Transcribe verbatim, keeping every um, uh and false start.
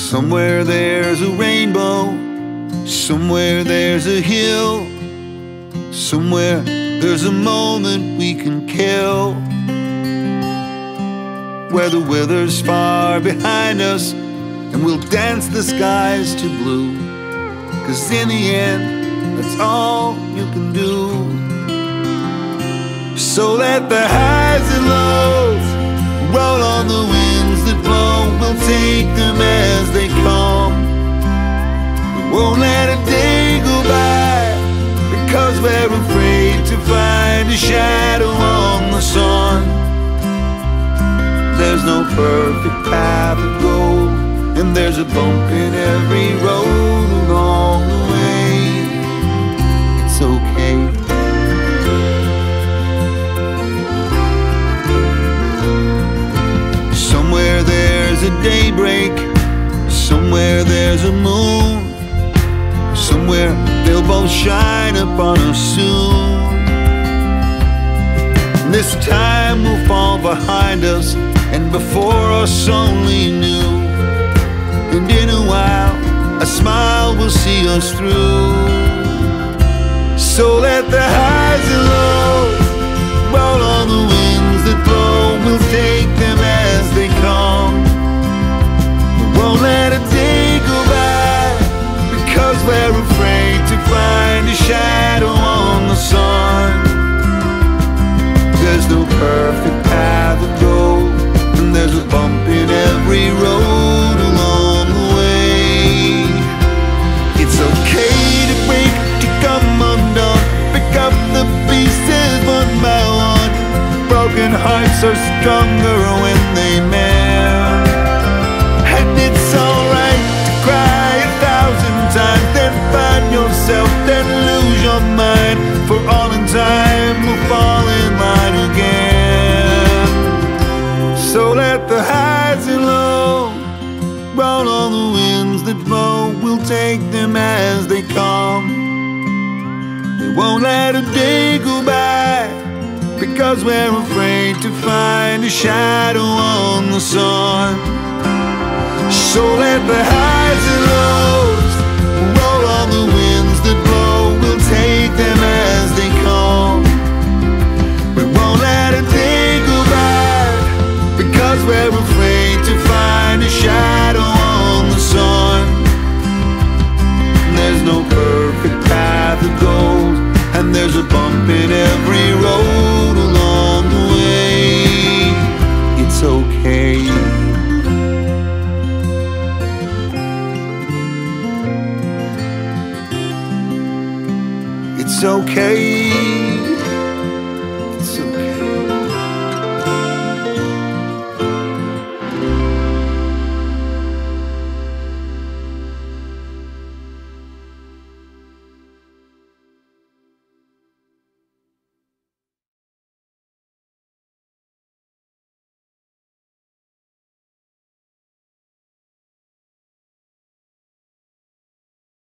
Somewhere there's a rainbow, somewhere there's a hill, somewhere there's a moment we can kill, where the weather's far behind us and we'll dance the skies to blue, 'cause in the end, that's all you can do. So let the highs and lows roll on the winds that blow. We'll take them as they come. We won't let a day go by, because we're afraid to find a shadow on the sun. There's no perfect path to go, and there's a bump in every road along the way. It's okay. Somewhere there's a daybreak, somewhere there's a moon, somewhere they'll both shine upon us soon. This time will fall behind us, and before us only new. And in a while, a smile will see us through. So let the highs and lows roll on the winds that blow. We'll take them as they come. We won't let a day go by, because we're afraid to find a shadow on the sun. There's no perfect path to go, and there's a bump in every road along the way. It's okay to break, to come undone, pick up the pieces one by one. Broken hearts are stronger when they mend. And it's alright to cry a thousand times, then find yourself, then lose your mind. For all in time will fall in line again. So let the highs and lows roll on the winds that blow. We'll take them as they come. We won't let a day go by, because we're afraid to find a shadow on the sun. So let the highs and lows roll on the winds that blow. We'll take them as they come. We won't let a day go by, because we're afraid to find a shadow on the sun. There's no perfect path to go, and there's a bump in every road along the way. It's okay. It's okay.